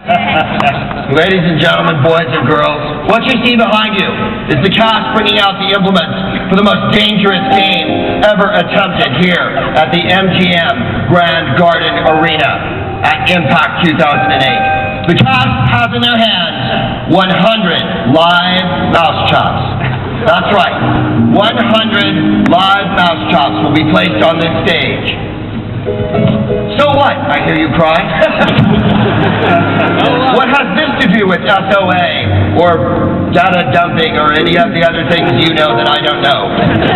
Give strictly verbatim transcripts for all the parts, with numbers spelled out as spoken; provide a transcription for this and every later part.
Ladies and gentlemen, boys and girls, what you see behind you is the cast bringing out the implements for the most dangerous game ever attempted here at the M G M Grand Garden Arena at Impact two thousand eight. The cast has in their hands one hundred live mouse chops. That's right, one hundred live mouse chops will be placed on this stage. So what, I hear you cry? What has this to do with S O A or data dumping or any of the other things you know that I don't know?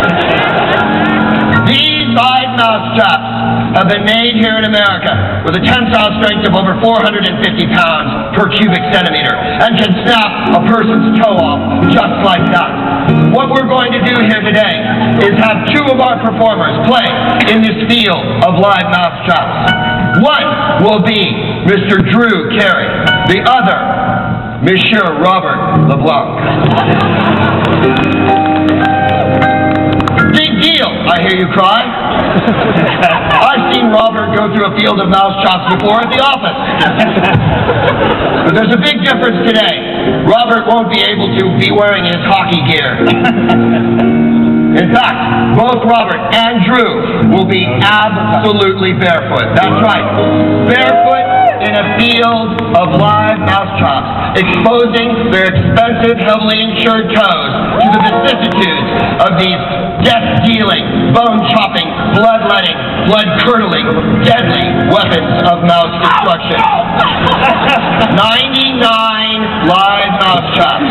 These live mouse traps have been made here in America with a tensile strength of over four hundred fifty pounds per cubic centimeter and can snap a person's toe off just like that. What we're going to do here today is have two of our performers play in this field of live mouse traps. One will be Mister Drew Carey, the other, Monsieur Robert Leblanc. Big deal, I hear you cry. I've seen Robert go through a field of mouse chops before at the office. But there's a big difference today. Robert won't be able to be wearing his hockey gear. In fact, both Robert and Drew will be absolutely barefoot. That's right. Barefoot in a field of live mouse chops, exposing their expensive, heavily insured toes to the vicissitudes of these death-dealing, bone-chopping, blood-letting, blood-curdling, deadly weapons of mouse destruction. ninety-nine live mouse chops.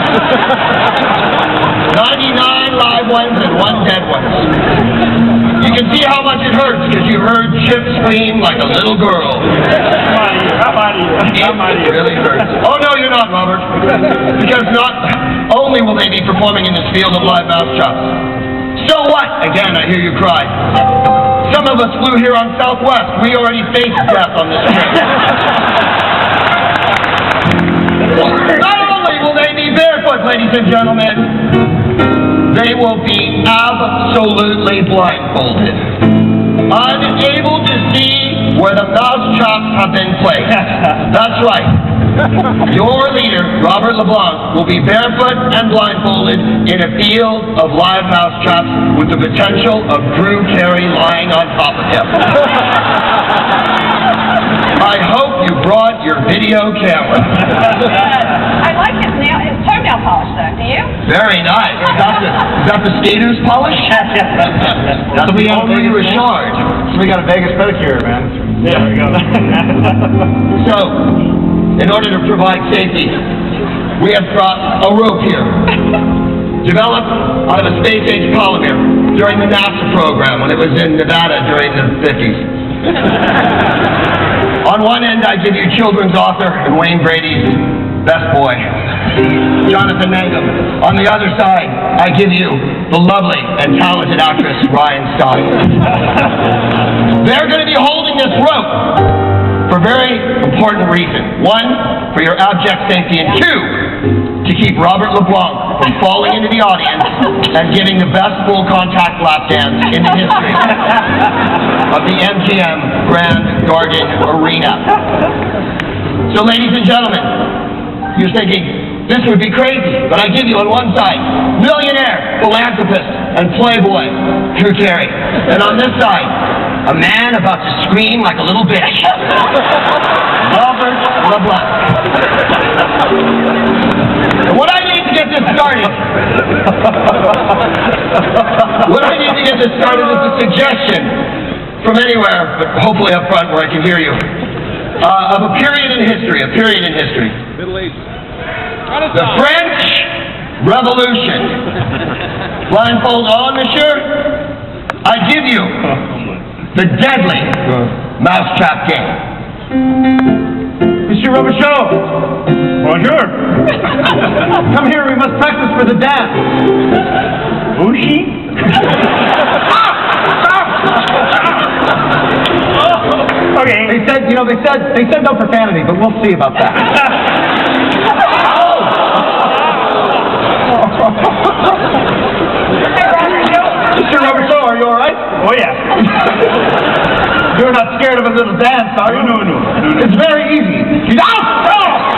ninety-nine live ones and one dead one. You can see how much it hurts because you heard Chip scream like a little girl. How about you? How about you? It really hurts. Oh no, you're not, Robert. Because not only will they be performing in this field of live mouse chops. So what? Again, I hear you cry. Some of us flew here on Southwest. We already faced death on this trip. Not only will they be barefoot, ladies and gentlemen, they will be absolutely blindfolded, unable to see where the mouse chops have been placed. That's right. Your leader, Robert Leblanc, will be barefoot and blindfolded in a field of live mouse chops with the potential of Drew Carey lying on top of him. I hope you brought your video camera. I like his nail, his toenail polish though, do you? Very nice. Is that the, is that the skater's polish? That's So we the got a only Vegas Richard. So we got a Vegas pedicure, man. There we go. So, in order to provide safety, we have brought a rope here, developed out of a space-age polymer during the NASA program when it was in Nevada during the fifties. On one end, I give you children's author and Wayne Brady's best boy, Jonathan Mangum. On the other side, I give you the lovely and talented actress, Ryan Stein. They're going to be holding this rope for a very important reason. One, for your abject safety, and two, to keep Robert Leblanc from falling into the audience and giving the best full contact lap dance in the history of the M G M Grand Garden Arena. So, ladies and gentlemen, you're thinking, this would be crazy, but I give you on one side, millionaire, philanthropist, and playboy, Drew Carey. And on this side, a man about to scream like a little bitch, Robert Leblanc. What I need to get this started, what I need to get this started is a suggestion from anywhere, but hopefully up front where I can hear you, uh, of a period in history, a period in history. Middle East. The French Revolution. Blindfold on, monsieur. I give you the deadly mousetrap game. Monsieur Robichaud. Bonjour. Come here, we must practice for the dance. Bushi? Okay. They said, you know, they said, they said no profanity, but we'll see about that. Mister Robichaud, are you all right? Oh, yeah. You're not scared of a little dance, are you? No, no, no. no, no. It's very easy. Get out!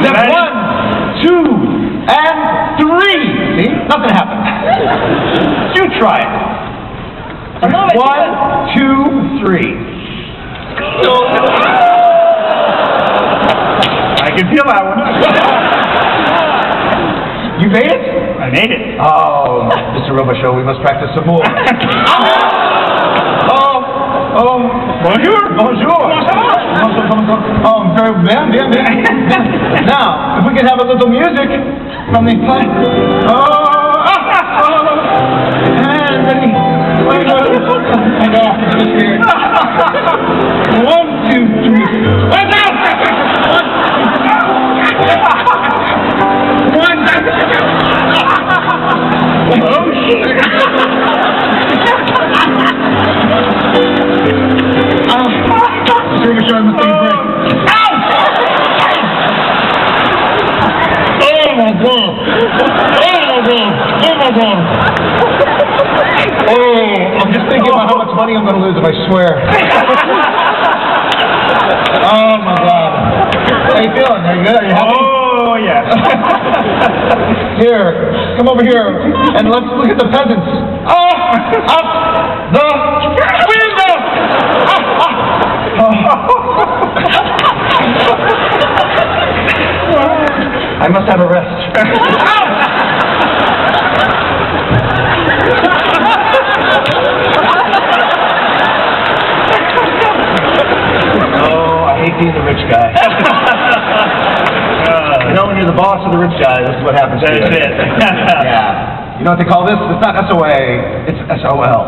Step one, two, and three. See? Nothing happened. You try it. One, two, three. I can feel that one. You made it? I made it. Oh, Mister Robichaud, we must practice some more. Oh, oh, bonjour, bonjour. Oh, very bien, bien, bien. Now, if we could have a little music from the play. Oh, oh, and ready. I know, I'm scared. One, two, three. One, two, one. Oh, shit. Oh, Mister Robichaud, I'm mistake break. Oh my God! Oh my God! Oh my God! Oh, I'm just thinking about how much money I'm going to lose if I swear. Oh my God! How you feeling? Are you good? Are you happy? Oh yes. Here, come over here and let's look at the peasants. Oh, up the window! I must have a rest. Oh, I hate being the rich guy. uh, you know, when you're the boss of the rich guy, this is what happens to you. That's it. Yeah. You know what they call this? It's not S O A, it's S O L.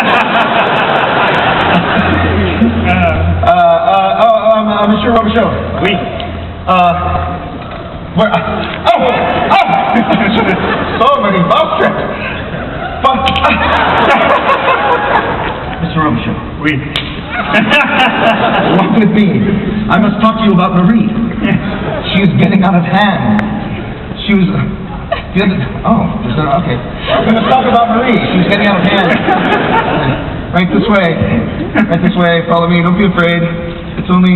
uh, uh, oh, um, uh, Mister Robichaud. Oui. Uh, where? Uh, oh! Oh! So many bus trips. But, uh, Mister Robichaud. Oui. Walk with me. I must talk to you about Marie. She is getting out of hand. She was. The other, oh, there's no, okay. We must talk about Marie. She's getting out of hand. Right this way. Right this way. Follow me. Don't be afraid. It's only.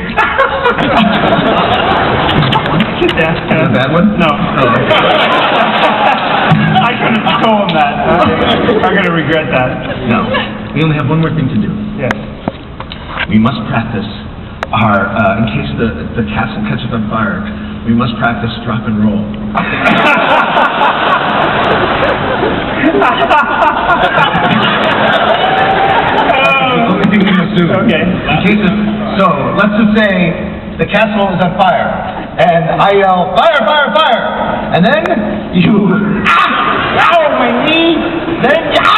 Is that a bad one? No. Oh. I couldn't have told him that. I'm going to regret that. No. We only have one more thing to do. Yes. We must practice our, uh, in case the, the castle catches on fire, we must practice drop and roll. The only thing we must do. Okay. In case of, so, let's just say the castle is on fire, and I yell, fire, fire, fire! And then you, ah! Ow, my knee! Then, ah!